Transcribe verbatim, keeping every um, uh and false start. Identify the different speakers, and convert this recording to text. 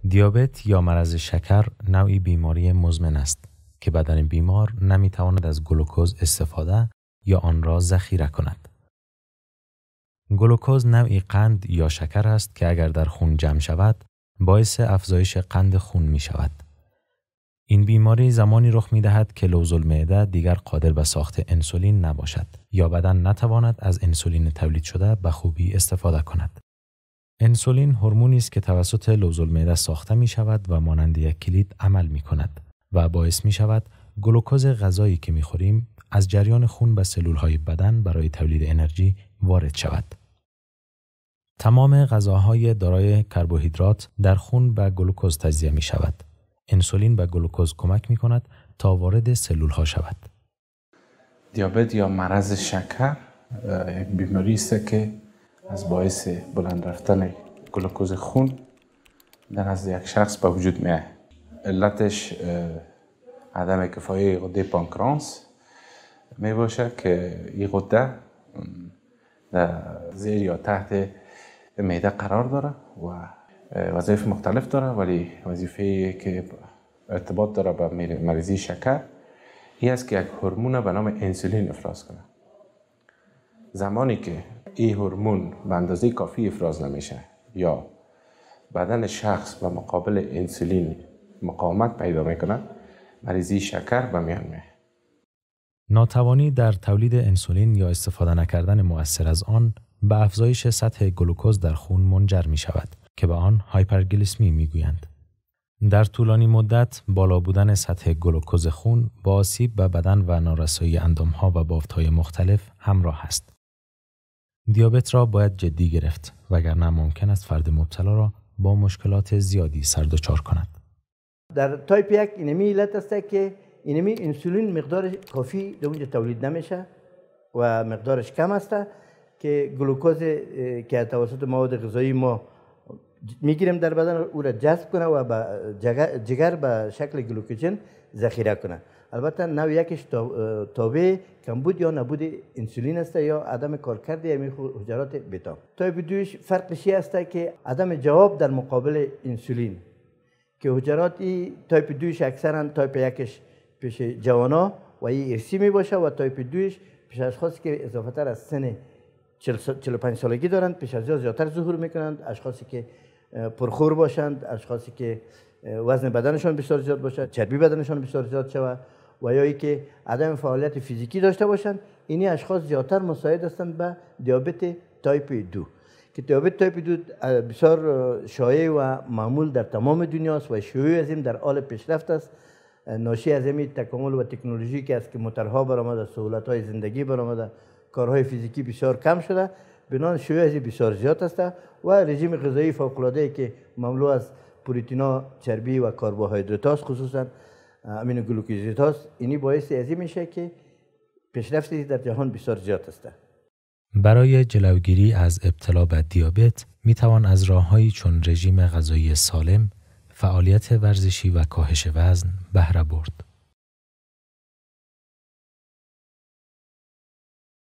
Speaker 1: دیابت یا مرض شکر نوعی بیماری مزمن است که بدن بیمار نمیتواند از گلوکوز استفاده یا آن را ذخیره کند. گلوکوز نوعی قند یا شکر است که اگر در خون جمع شود باعث افزایش قند خون می شود. این بیماری زمانی رخ می دهد که لوز المعده دیگر قادر به ساخت انسولین نباشد یا بدن نتواند از انسولین تولید شده به خوبی استفاده کند. انسولین هورمونی است که توسط لوز المعده ساخته می شود و مانند یک کلید عمل می کند و باعث می شود گلوکوز غذایی که می خوریم از جریان خون به سلولهای بدن برای تولید انرژی وارد شود. تمام غذاهای دارای کربوهیدرات در خون به گلوکوز تجزیه می شود. انسولین به گلوکوز کمک می کند تا وارد سلول ها شود.
Speaker 2: دیابت یا مرض شکر یک بیماری است که از باعث بلند رفتن گلوکوز خون در از یک شخص به وجود می آید. علتش عدم کفایت غده پانکراس می باشه که این غده در زیر یا تحت معده قرار داره و وظایف مختلف داره، ولی وظیفه که ارتباط داره با مریضی شکر این است که یک هورمون به نام انسولین افراز کنه. زمانی که این هورمون به اندازه کافی افراز نمیشه یا بدن شخص به مقابل انسولین مقاومت پیدا میکنه، مریضی شکر به میان میاد.
Speaker 1: ناتوانی در تولید انسولین یا استفاده نکردن مؤثر از آن به افزایش سطح گلوکوز در خون منجر می شود که به آن هایپرگلیسمی می گویند. در طولانی مدت بالا بودن سطح گلوکوز خون با آسیب به بدن و نارسایی اندامها و بافت‌های مختلف همراه است. دیابت را باید جدی گرفت وگرنه ممکن است فرد مبتلا را با مشکلات زیادی سر دچار کند.
Speaker 3: در تایپ یک اینمی علت است که اینمی انسولین مقدار کافی در اونجا تولید نمیشه و مقدارش کم است که گلوکوز که توسط مواد غذایی ما میگیریم در بدن او را جذب کنه و به جگر به شکل گلوکوژن ذخیره کنه. البته نوع یکش تابع کمبود یا نبود انسولین است یا عدم کارکرد همین حجرات بتا. تایپ دوش فرقش است که عدم جواب در مقابل انسولین که حجرات تایپ دوش اکثرا تایپ یکش پیش جوانا و این ارثی می باشه و تایپ دوش پیش اشخاصی که اضافه تر از سن چهل و پنج سالگی دارند پیش از یا زیادتر ظهور میکنند، اشخاصی که پرخور باشند، اشخاصی که وزن بدنشان بسیار زیاد باشد، چربی بدنشان بسیار زیاد شود و یا ای که عدم فعالیت فیزیکی داشته باشند، اینی اشخاص زیادتر مساعد هستند به دیابت تایپ دو که دیابت تایپ دو بسیار شایع و معمول در تمام دنیاست و شیوع از این در حال پیشرفت است. ناشی از این تکامل و تکنولوژی که است که موتورها برآمده، سهولت‌های زندگی برآمده، کارهای فیزیکی بسیار کم شده، بنابراین شیوع از بسیار زیاد است و رژیم غذایی فوق‌العاده‌ای که مملو از پروتئین، چربی و کربوهیدرات است، خصوصا امینو گلوکوزید است، اینی باعث از این میشه که پیشرفتی در جهان بسیار زیاد است.
Speaker 1: برای جلوگیری از ابتلا به دیابت می توان از راه‌هایی چون رژیم غذایی سالم، فعالیت ورزشی و کاهش وزن بهره برد.